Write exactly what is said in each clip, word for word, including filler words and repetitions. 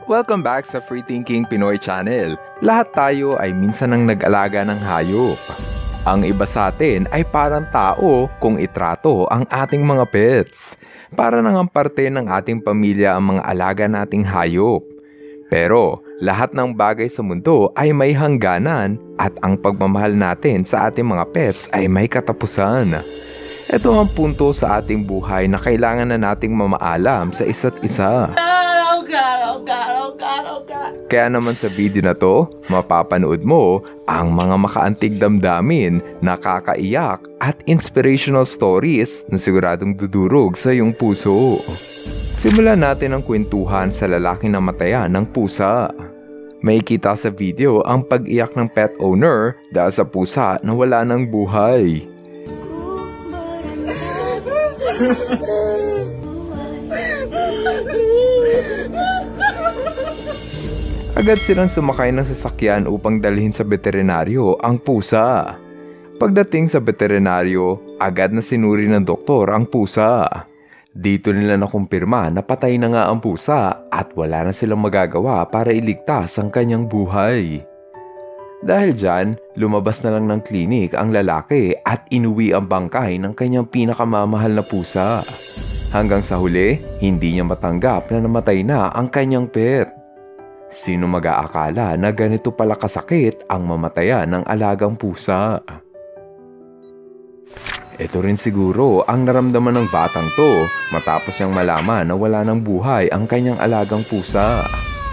Welcome back sa Free Thinking Pinoy Channel. Lahat tayo ay minsan ang nag-alaga ng hayop. Ang iba sa atin ay parang tao kung itrato ang ating mga pets. Para nang ang parte ng ating pamilya ang mga alaga nating hayop. Pero lahat ng bagay sa mundo ay may hangganan at ang pagmamahal natin sa ating mga pets ay may katapusan. Ito ang punto sa ating buhay na kailangan na nating mamaalam sa isa't isa. Oh God, oh God, oh God, oh God. Kaya naman sa video na to, mapapanood mo ang mga makaantig damdamin, nakakaiyak at inspirational stories na siguradong dudurog sa iyong puso. Simulan natin ang kwentuhan sa lalaking namatayan ng pusa. May kita sa video ang pag-iyak ng pet owner dahil sa pusa na wala ng buhay. Agad silang sumakay ng sasakyan upang dalhin sa veterinaryo ang pusa. Pagdating sa veterinaryo, agad na sinuri ng doktor ang pusa. Dito nila nakumpirma na patay na nga ang pusa at wala na silang magagawa para iligtas ang kanyang buhay. Dahil dyan, lumabas na lang ng klinik ang lalaki at inuwi ang bangkay ng kanyang pinakamamahal na pusa. Hanggang sa huli, hindi niya matanggap na namatay na ang kanyang pet. Sino mag-aakala na ganito pala kasakit ang mamatayan ng alagang pusa? Ito rin siguro ang naramdaman ng batang to matapos niyang malaman na wala ng buhay ang kanyang alagang pusa.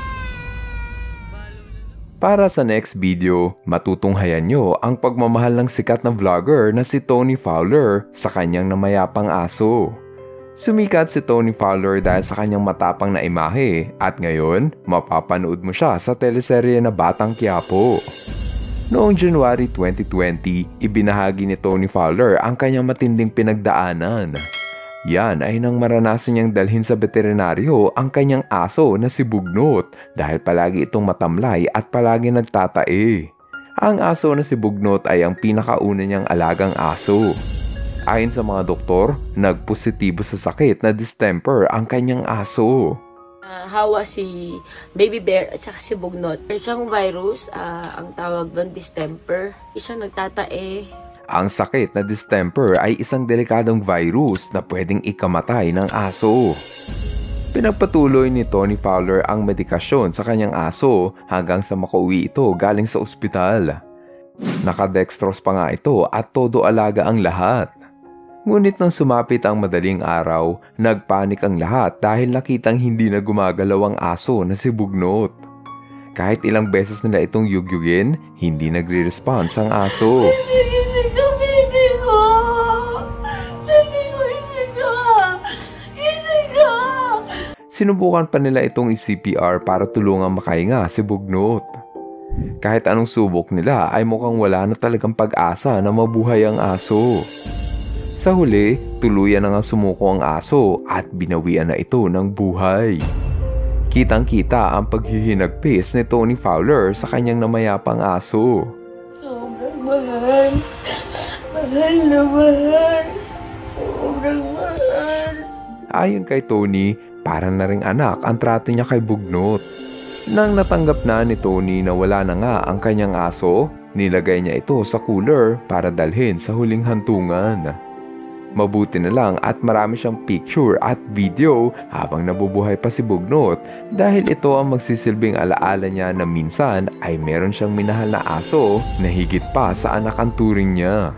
Para sa next video, matutunghayan nyo ang pagmamahal ng sikat na vlogger na si Tony Fowler sa kanyang namayapang aso. Sumikat si Tony Fowler dahil sa kanyang matapang na imahe at ngayon, mapapanood mo siya sa teleserye na Batang Quiapo. Noong January twenty twenty, ibinahagi ni Tony Fowler ang kanyang matinding pinagdaanan. Yan ay nang maranasan niyang dalhin sa veterinaryo ang kanyang aso na si Bugnot dahil palagi itong matamlay at palagi nagtatae. Ang aso na si Bugnot ay ang pinakauna niyang alagang aso. Ayon sa mga doktor, nagpositibo sa sakit na distemper ang kanyang aso. Uh, hawa si baby bear at saka si Bugnot. Isang virus, uh, ang tawag doon distemper. Isang nagtatae. Ang sakit na distemper ay isang delikadong virus na pwedeng ikamatay ng aso. Pinagpatuloy ni Tony Fowler ang medikasyon sa kanyang aso hanggang sa makauwi ito galing sa ospital. Nakadextrose pa nga ito at todo alaga ang lahat. Ngunit nang sumapit ang madaling araw, nagpanik ang lahat dahil nakitang hindi na gumagalaw ang aso na si Bugnot. Kahit ilang beses nila itong yugyugin, hindi nagre-response ang aso. Isig ko, baby ko! Baby ko, isig ko! Isig ko! Sinubukan pa nila itong i-C P R para tulungang makahinga si Bugnot. Kahit anong subok nila ay mukhang wala na talagang pag-asa na mabuhay ang aso. Sa huli, tuluyan na nga sumuko ang aso at binawian na ito ng buhay. Kitang-kita ang paghihinagpis ni Tony Fowler sa kanyang namayapang aso. Sobrang mahal. Mahal na mahal. Sobrang mahal. Ayon kay Tony, parang na ring anak ang trato niya kay Bugnot. Nang natanggap na ni Tony na wala na nga ang kanyang aso, nilagay niya ito sa cooler para dalhin sa huling hantungan. Mabuti na lang at marami siyang picture at video habang nabubuhay pa si Bugnot dahil ito ang magsisilbing alaala niya na minsan ay meron siyang minahal na aso na higit pa sa anak ang turing niya.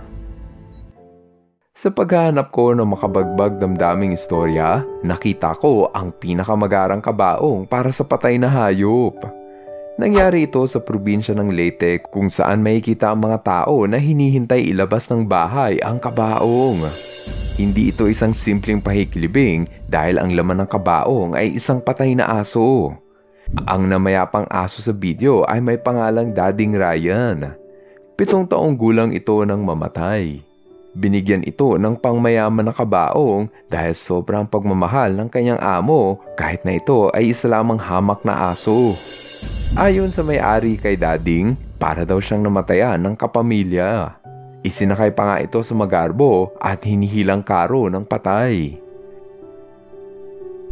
Sa paghahanap ko ng makabagbag damdaming istorya, nakita ko ang pinakamagarang kabaong para sa patay na hayop. Nangyari ito sa probinsya ng Leyte kung saan makikita ang mga tao na hinihintay ilabas ng bahay ang kabaong. Hindi ito isang simpleng pahikilibing dahil ang laman ng kabaong ay isang patay na aso. Ang namayapang aso sa video ay may pangalang Dading Ryan. Pitong taong gulang ito nang mamatay. Binigyan ito ng pangmayaman na kabaong dahil sobrang pagmamahal ng kanyang amo kahit na ito ay isa lamang hamak na aso. Ayon sa may-ari kay Dading, para daw siyang namatayan ng kapamilya. Isinakay pa nga ito sa magarbo at hinihilang karo ng patay.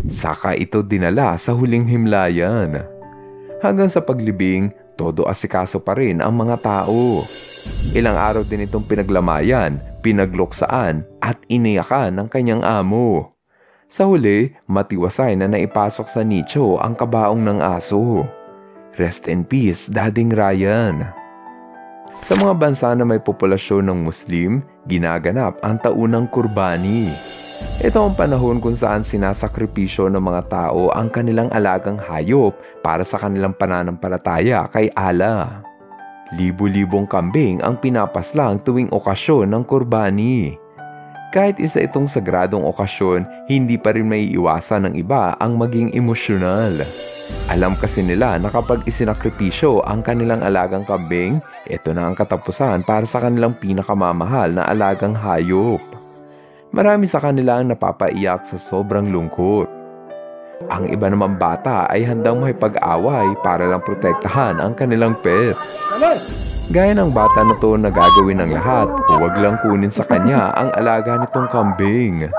Saka ito dinala sa huling himlayan. Hanggang sa paglibing, todo asikaso pa rin ang mga tao. Ilang araw din itong pinaglamayan, pinagluksaan at iniyakan ng kanyang amo. Sa huli, matiwasay na naipasok sa nicho ang kabaong ng aso. Rest in peace, Dading Ryan. Sa mga bansa na may populasyon ng Muslim, ginaganap ang taunang kurbani. Ito ang panahon kung saan sinasakripisyo ng mga tao ang kanilang alagang hayop para sa kanilang pananampalataya kay Allah. Libu-libong kambing ang pinapaslang tuwing okasyon ng kurbani. Kahit isa itong sagradong okasyon, hindi pa rin may iwasan ng iba ang maging emosyonal. Alam kasi nila na kapag isinakripisyo ang kanilang alagang kambing, ito na ang katapusan para sa kanilang pinakamamahal na alagang hayop. Marami sa kanila ang napapaiyak sa sobrang lungkot. Ang iba namang bata ay handang makipag-away para lang protektahan ang kanilang pets. Gaya ng bata na to na gagawin ng lahat, huwag lang kunin sa kanya ang alaga nitong kambing.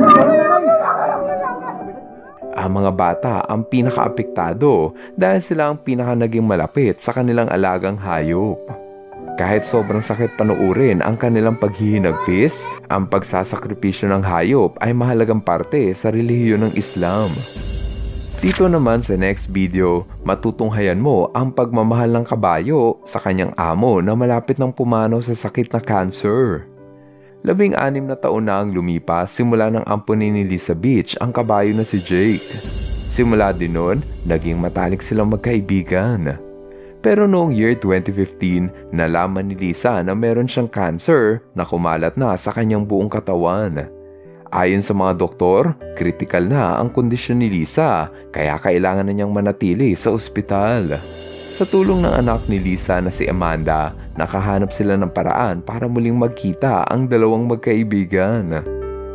Ang mga bata ang pinaka-apektado dahil sila ang pinaka naging malapit sa kanilang alagang hayop. Kahit sobrang sakit panuurin ang kanilang paghihinagpis, ang pagsasakripisyo ng hayop ay mahalagang parte sa relihiyon ng Islam. Dito naman sa next video, matutunghayan mo ang pagmamahal ng kabayo sa kanyang amo na malapit ng pumanaw sa sakit na cancer. Labing-anim na taon na ang lumipas simula ng ampunin ni Lisa Beach ang kabayo na si Jake. Simula din noon, naging matalik silang magkaibigan. Pero noong year twenty fifteen, nalaman ni Lisa na meron siyang cancer na kumalat na sa kanyang buong katawan. Ayon sa mga doktor, critical na ang kondisyon ni Lisa kaya kailangan na niyang manatili sa ospital. Sa tulong ng anak ni Lisa na si Amanda, nakahanap sila ng paraan para muling magkita ang dalawang magkaibigan.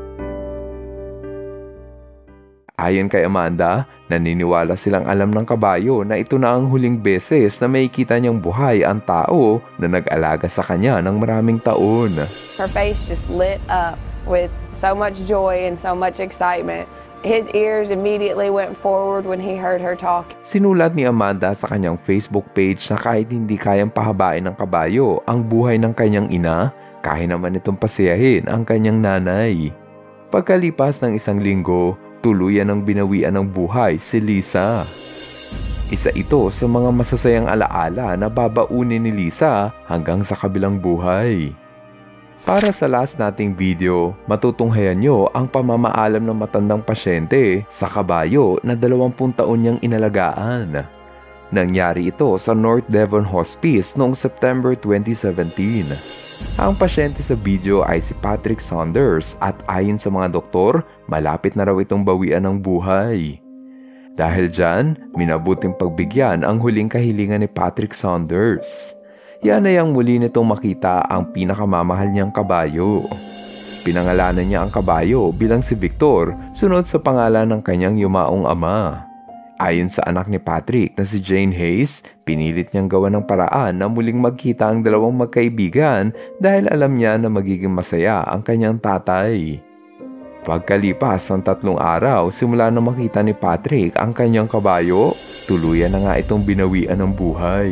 Ayon kay Amanda, naniniwala silang alam ng kabayo na ito na ang huling beses na makikita niyang buhay ang tao na nag-alaga sa kanya ng maraming taon. Her face just lit up with so much joy and so much excitement. His ears immediately went forward when he heard her talk. Sinulat ni Amanda sa kanyang Facebook page na kahit hindi kayang pahabain ng kabayo ang buhay ng kanyang ina, kaya naman itong pasiyahin ang kanyang nanay. Pagkalipas ng isang linggo, tuluyan ng binawian ng buhay si Lisa. Isa ito sa mga masasayang alaala na babaunin ni Lisa hanggang sa kabilang buhay. Para sa last nating video, matutunghayan nyo ang pamamaalam ng matandang pasyente sa kabayo na dalawampung taon niyang inalagaan. Nangyari ito sa North Devon Hospice noong September twenty seventeen. Ang pasyente sa video ay si Patrick Saunders at ayon sa mga doktor, malapit na raw itong bawian ng buhay. Dahil dyan, minabuting pagbigyan ang huling kahilingan ni Patrick Saunders. Yan ay ang muli nitong makita ang pinakamamahal niyang kabayo. Pinangalanan niya ang kabayo bilang si Victor, sunod sa pangalan ng kanyang yumaong ama. Ayon sa anak ni Patrick na si Jane Hayes, pinilit niyang gawa ng paraan na muling magkita ang dalawang magkaibigan dahil alam niya na magiging masaya ang kanyang tatay. Pagkalipas ng tatlong araw, simula na makita ni Patrick ang kanyang kabayo, tuluyan na nga itong binawian ng buhay.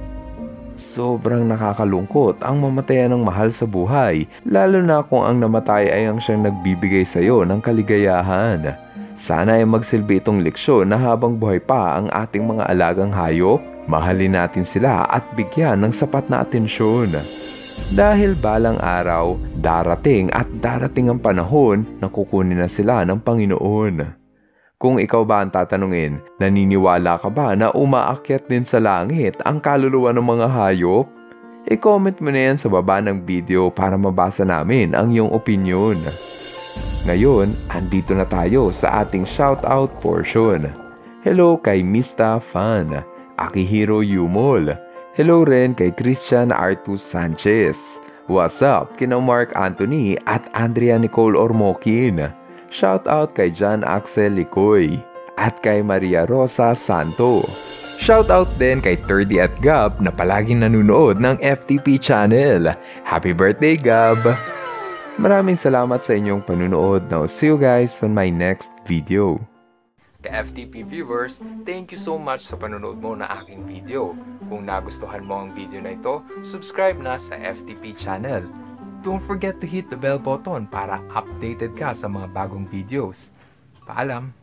Sobrang nakakalungkot ang mamatayan ng mahal sa buhay, lalo na kung ang namatay ay ang siyang nagbibigay sa iyo ng kaligayahan. Sana ay magsilbi itong leksyon na habang buhay pa ang ating mga alagang hayop, mahalin natin sila at bigyan ng sapat na atensyon. Dahil balang araw, darating at darating ang panahon na kukunin na sila ng Panginoon. Kung ikaw ba ang tatanungin, naniniwala ka ba na umaakyat din sa langit ang kaluluwa ng mga hayop? I-comment mo na yan sa baba ng video para mabasa namin ang iyong opinyon. Ngayon, andito na tayo sa ating shoutout portion. Hello kay Mista Fan, Akihiro Yumol. Hello rin kay Christian Artus Sanchez. What's up kina Mark Anthony at Andrea Nicole Ormokin. Shoutout kay John Axel Licoy at kay Maria Rosa Santo. Shoutout din kay thirty at Gab na palaging nanonood ng F T P channel. Happy birthday, Gab! Maraming salamat sa inyong panunood. Now, see you guys on my next video. Ka-F T P viewers, thank you so much sa panonood mo na aking video. Kung nagustuhan mo ang video na ito, subscribe na sa F T P channel. Don't forget to hit the bell button para updated ka sa mga bagong videos. Paalam!